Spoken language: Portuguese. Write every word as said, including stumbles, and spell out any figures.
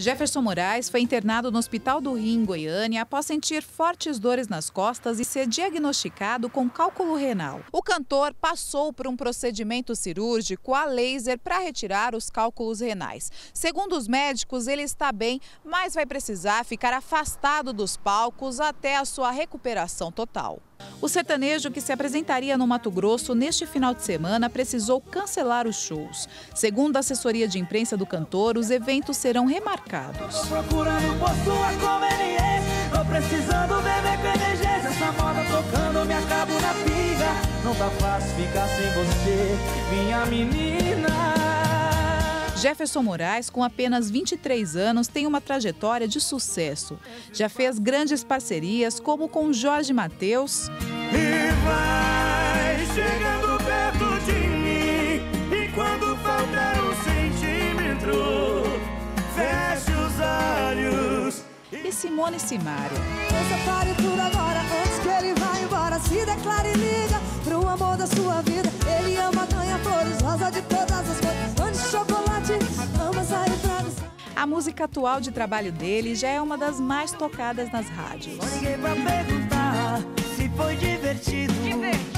Jefferson Moraes foi internado no Hospital do Rio, em Goiânia, após sentir fortes dores nas costas e ser diagnosticado com cálculo renal. O cantor passou por um procedimento cirúrgico a laser para retirar os cálculos renais. Segundo os médicos, ele está bem, mas vai precisar ficar afastado dos palcos até a sua recuperação total. O sertanejo, que se apresentaria no Mato Grosso neste final de semana, precisou cancelar os shows. Segundo a assessoria de imprensa do cantor, os eventos serão remarcados. Tô procurando por sua conveniência, tô precisando beber com energia. Essa moda tocando, me acabo na pinga. Não tá fácil ficar sem você, minha menina. Jefferson Moraes, com apenas vinte e três anos, tem uma trajetória de sucesso. Já fez grandes parcerias, como com Jorge Mateus. E vai chegando perto de mim, e quando faltar um centímetro, feche os olhos. E Simone Simaria. Separe tudo agora, antes que ele vá embora. Se declare e liga pro amor da sua vida. Ele ama, ganha flores, rosa de todas as cores. Antes de chocolate, ama sair pra mim. A música atual de trabalho dele já é uma das mais tocadas nas rádios. Liguei pra perguntar se foi divertido.